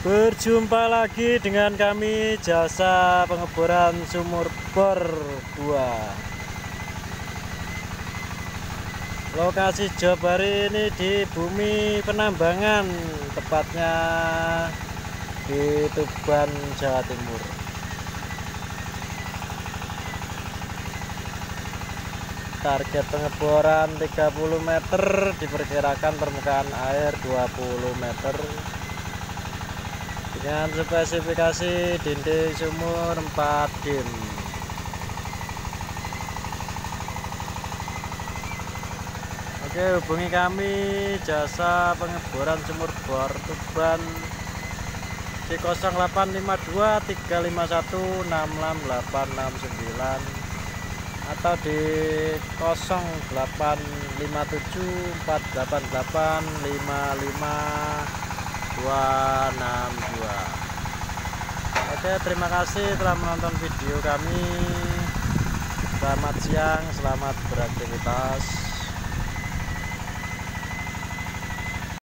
Berjumpa lagi dengan kami jasa pengeboran sumur bor 2. Lokasi job hari ini di Bumi Penambangan, tepatnya di Tuban, Jawa Timur. Target pengeboran 30 meter, diperkirakan permukaan air 20 meter. Dengan spesifikasi dinding sumur 4 dim. Oke, hubungi kami jasa pengeboran sumur bor Tuban di 0852 351 66869 atau di 0857 488 55262. Oke, terima kasih telah menonton video kami. Selamat siang, selamat beraktivitas.